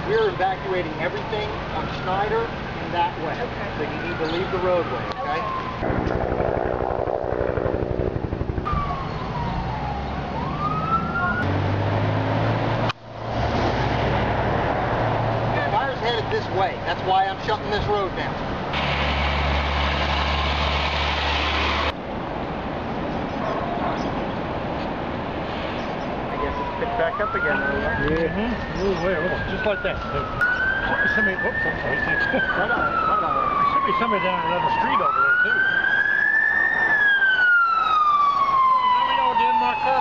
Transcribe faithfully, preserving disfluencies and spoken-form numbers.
we're evacuating everything on Schneider in that way. Okay. So you need to leave the roadway, okay? Okay. Fire's headed this way. That's why I'm shutting this road down. I guess it's picked back up again. Mm-hmm. Oh, wait, hold on. Just like that. Somebody, whoops, I'm sorry. Right on, right on. There should be somebody down another street over there, too. Oh, now we know it didn't occur.